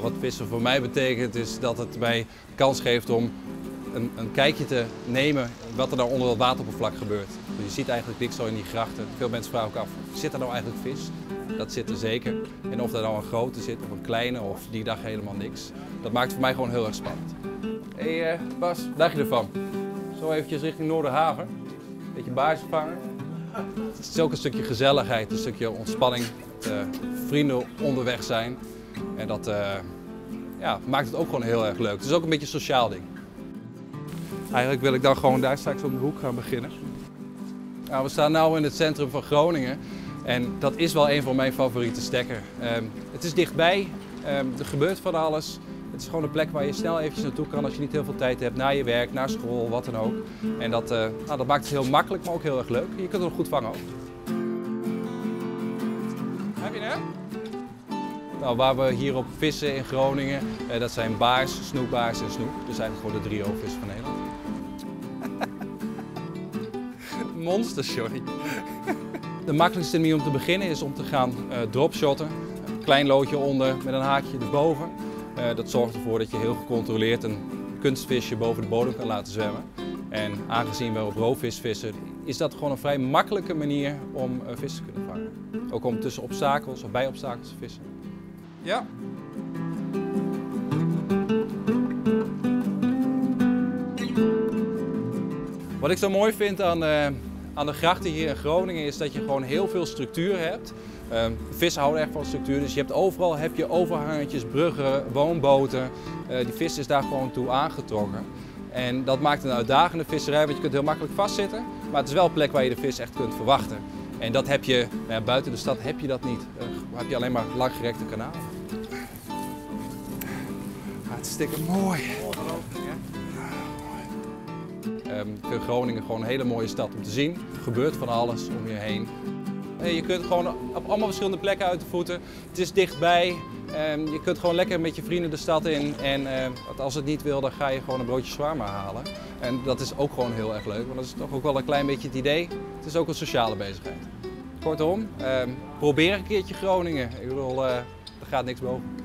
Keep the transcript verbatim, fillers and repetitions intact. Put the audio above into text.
Nou, wat vissen voor mij betekent is dat het mij de kans geeft om een, een kijkje te nemen wat er nou onder het wateroppervlak gebeurt. Dus je ziet eigenlijk niks zo in die grachten. Veel mensen vragen ook af, zit er nou eigenlijk vis? Dat zit er zeker. En of er nou een grote zit of een kleine of die dag helemaal niks. Dat maakt het voor mij gewoon heel erg spannend. Hé hey, uh, Bas, wat dacht je ervan? Zo eventjes richting Noorderhaven. Beetje baarsen vangen. Het is ook een stukje gezelligheid, een stukje ontspanning. Uh, vrienden onderweg zijn. En dat uh, ja, maakt het ook gewoon heel erg leuk. Het is ook een beetje een sociaal ding. Eigenlijk wil ik dan gewoon daar straks om de hoek gaan beginnen. Nou, we staan nu in het centrum van Groningen. En dat is wel een van mijn favoriete stekken. Um, het is dichtbij, um, er gebeurt van alles. Het is gewoon een plek waar je snel eventjes naartoe kan als je niet heel veel tijd hebt. Naar je werk, naar school, wat dan ook. En dat, uh, nou, dat maakt het heel makkelijk, maar ook heel erg leuk. Je kunt het ook goed vangen ook. Heb je hem? Nou, waar we hier op vissen in Groningen, eh, dat zijn baars, snoekbaars en snoek. Dus eigenlijk gewoon de drie hoofdvissen van Nederland. Monster, sorry. De makkelijkste manier om te beginnen is om te gaan uh, dropshotten. Een klein loodje onder met een haakje erboven. Uh, dat zorgt ervoor dat je heel gecontroleerd een kunstvisje boven de bodem kan laten zwemmen. En aangezien we op roofvis vissen, is dat gewoon een vrij makkelijke manier om uh, vis te kunnen vangen. Ook om tussen obstakels of bij obstakels te vissen. Ja. Wat ik zo mooi vind aan, uh, aan de grachten hier in Groningen is dat je gewoon heel veel structuur hebt. Uh, vissen houden echt van structuur, dus je hebt overal heb je overhangertjes, bruggen, woonboten. Uh, die vis is daar gewoon toe aangetrokken. En dat maakt een uitdagende visserij, want je kunt heel makkelijk vastzitten. Maar het is wel een plek waar je de vis echt kunt verwachten. En dat heb je, nou ja, buiten de stad heb je dat niet. Uh, heb je alleen maar langgerekte kanalen. Hartstikke mooi. Um, ik vind Groningen gewoon een hele mooie stad om te zien. Er gebeurt van alles om je heen. En je kunt gewoon op allemaal verschillende plekken uit de voeten. Het is dichtbij. Um, je kunt gewoon lekker met je vrienden de stad in. En uh, als het niet wil, dan ga je gewoon een broodje shawarma halen. En dat is ook gewoon heel erg leuk, want dat is toch ook wel een klein beetje het idee. Het is ook een sociale bezigheid. Kortom, um, probeer een keertje Groningen. Ik bedoel, uh, er gaat niks boven.